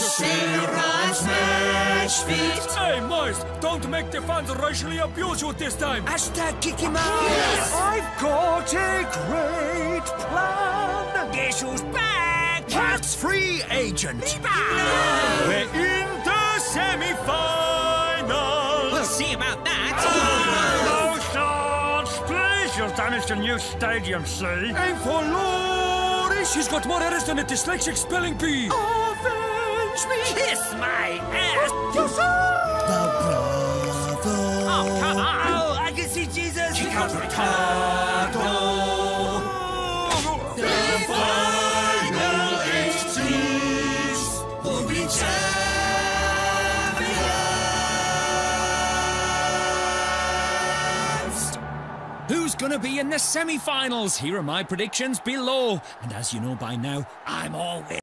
Hey, Moist, don't make the fans racially abuse you this time. Hashtag kick him out. Yes, I've got a great plan. Guess who's back? Cat's free agent. We're in the semi-final. We'll see about that. No shots, please. You'll damage the new stadium, see? Aim for Loris. He's got more errors than a dyslexic spelling bee. Avenge me. Kiss my ass. Yes, sir. The brother. Oh, come on. Oh, I can see Jesus. Kick out Ricardo. The final 8 teams will be champions. Who's gonna be in the semi-finals? Here are my predictions below. And as you know by now, I'm always